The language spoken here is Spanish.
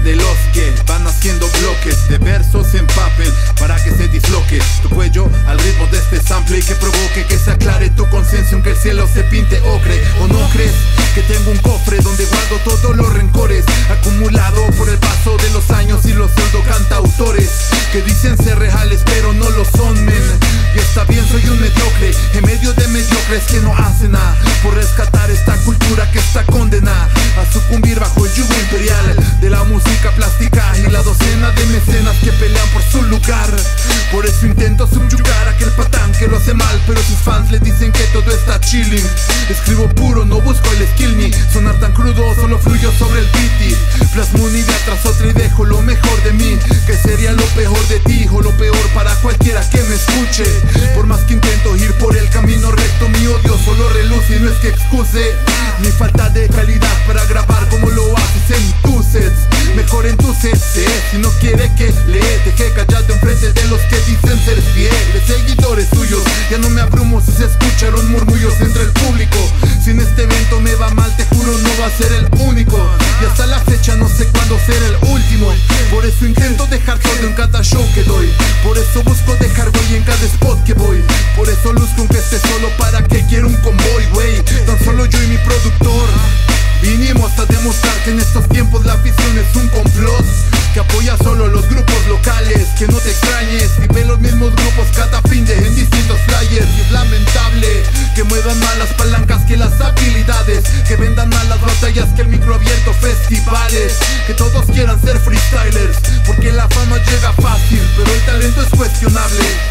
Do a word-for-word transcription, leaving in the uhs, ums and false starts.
de los que van haciendo bloques de versos en papel para que se disloque tu cuello al ritmo de este sample y que provoque que se aclare tu conciencia aunque el cielo se pinte ocre. ¿O no crees que tengo un cofre donde guardo todos los rencores acumulado por el paso de los años y los pseudo cantautores que dicen ser reales pero no lo son, men? Y está bien, soy un mediocre en medio de mediocres que no hacen nada por rescatar esta cultura que está condenada a sucumbir bajo el yugo imperial de la música plástica y la docena de mecenas que pelean por su lugar. Por eso intento subyugar a aquel patán que lo hace mal, pero sus fans le dicen que todo está chilling. Escribo puro, no busco el skill ni sonar tan crudo, solo fluyo sobre el beat. Plasmo una idea tras otra y dejo lo mejor de mí, que sería lo peor de ti o lo peor para cualquiera que me escuche. Por más que intento ir por el camino recto, mi odio solo reluce y no es que excuse mi falta de calidad para grabar como lo haces en tus sets. Mejor en tus sets, si no quiere que lee, deje callado enfrente de los que dicen ser fieles seguidores suyos. Ya no me abrumo si se escucharon murmullos entre el público. Si en este evento me va mal, te juro no va a ser el único, y hasta la fecha no sé cuándo será el último. Por eso intento dejar todo en cada show que doy, por eso busco dejar huella en cada spot que voy, por eso luzco aunque esté solo, para que quiero un convoy, wey. Tan solo yo y mi productor vinimos a demostrar que en estos tiempos la afición es un complot que apoya solo los grupos locales. Que no te extrañes si ve los mismos grupos cada fin de en distintos flyers. Y es lamentable que muevan más las palancas que las habilidades, que vendan más las batallas que el micro abierto festivales, que todos quieran ser freestylers porque la fama llega fácil pero el talento es cuestionable.